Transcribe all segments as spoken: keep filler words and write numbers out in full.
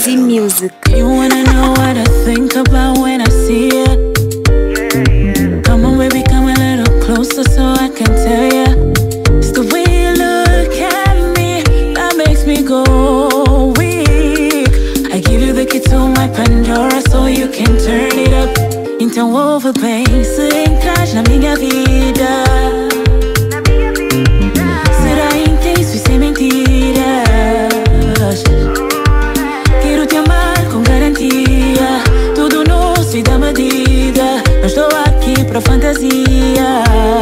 Easy Music. You wanna know what I think about when I see you? Come on baby, come a little closer so I can tell ya. It's the way you look at me that makes me go weak. I give you the key to my Pandora so you can turn it up. Então ouve bem, se entras na minha vida, será intenso e sem mentiras. Quero te amar com garantia, tudo nosso e da medida. Não estou aqui pra fantasia.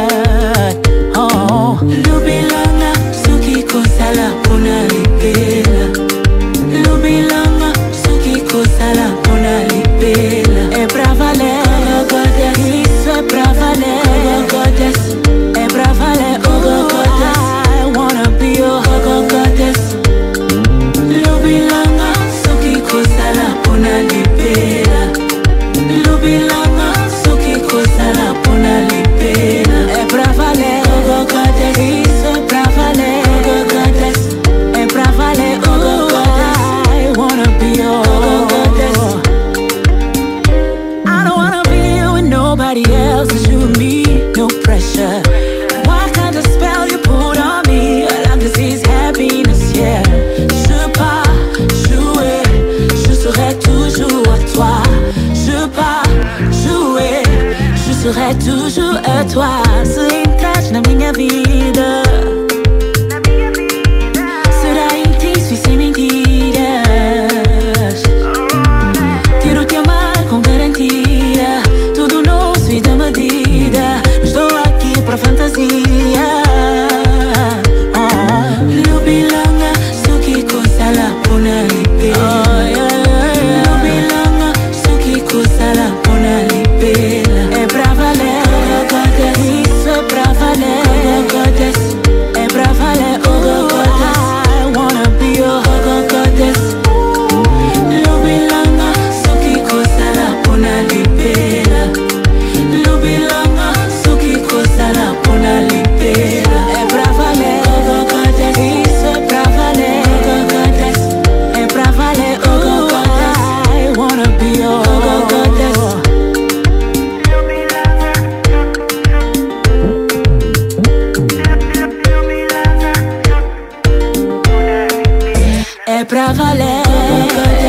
Oh, lubilanga, sukiko sala puna lipela. Lubilanga, sukiko sala puna lipela. É pra valer. Isso é pra valer, oh goddess. É pra valer, oh goddess. I wanna be your oh goddess. Lubilanga, sukiko sala puna lipela. Lubilanga, sukiko sala puna lipela. É pra valer, oh goddess. Isso é pra valer, oh goddess. É pra valer, oh goddess. I wanna be your oh goddess. I don't wanna be with nobody else, it's you and me, no pressure. What kind of spell you put on me? All I can see is happiness, yeah. Je pars, jouer, je serai toujours à toi. Je pars, jouer, je serai toujours à toi. Se entras na minha vida, será intenso e sem mentiras. Quero te amar com garantia, tudo nosso e da medida. Estou aqui pra fantasia. Oh, lubilanga, sukiko sala puna lipela. Lubilanga, sukiko sala puna lipela. É pra valer, oh goddess. Isso é pra valer, oh goddess. É pra valer, oh goddess. I wanna be your oh goddess. Lubilanga, sukiko sala puna lipela. Lubilanga, sukiko sala puna lipela. É pra valer, oh goddess. Isso é pra valer, oh goddess. É pra valer, oh goddess. I wanna be your oh goddess. É pra valer.